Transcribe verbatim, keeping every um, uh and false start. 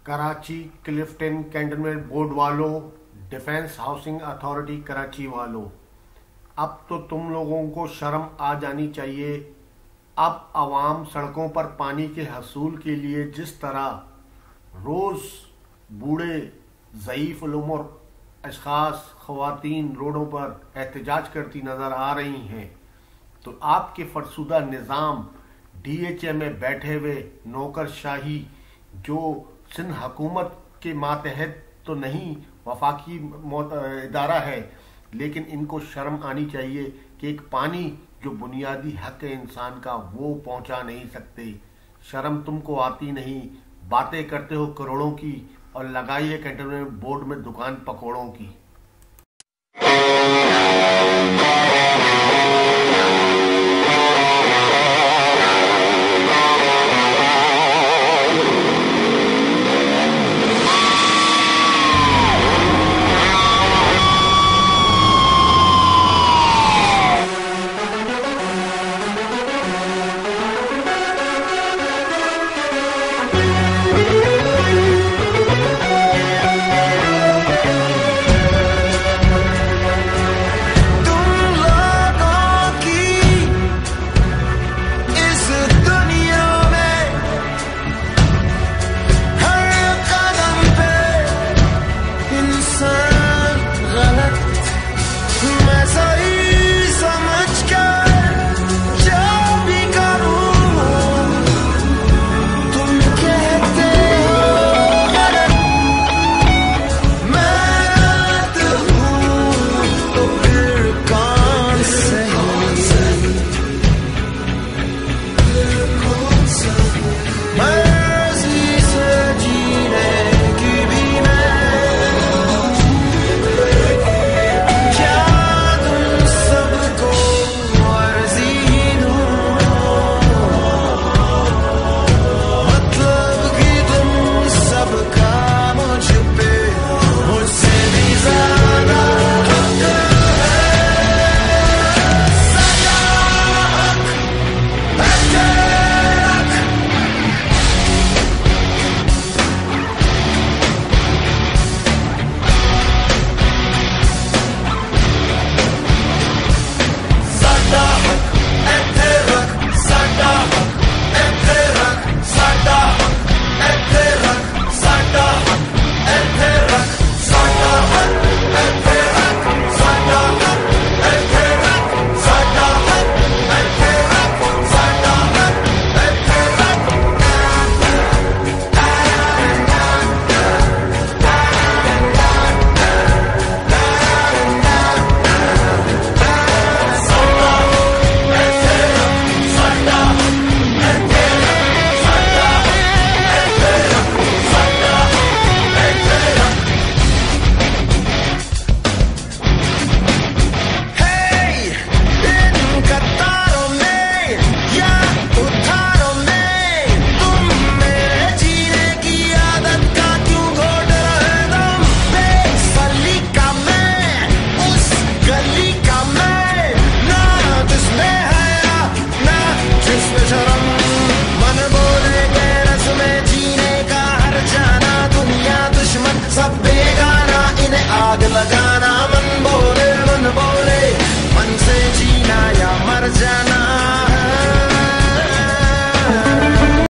Karachi Clifton cantonment board वालों, defence housing authority Karachi वालों, अब तो तुम लोगों को शर्म आ जानी चाहिए। अब आवाम सड़कों पर पानी के हसूल के लिए जिस तरह रोज बूढ़े ज़ईफ़ उम्र अशखास ख़वातीन रोडों पर एहतजाज करती नज़र आ रही हैं, तो आपके फरसुदा निज़ाम डी एच ए में बैठे हुए नौकरशाही, जो सिंध हुकूमत के मातहत तो नहीं वफाकी इदारा है, लेकिन इनको शर्म आनी चाहिए कि एक पानी जो बुनियादी हक है इंसान का, वो पहुंचा नहीं सकते। शर्म तुमको आती नहीं, बातें करते हो करोड़ों की और लगाइए कैंटनमेंट बोर्ड में दुकान पकौड़ों की।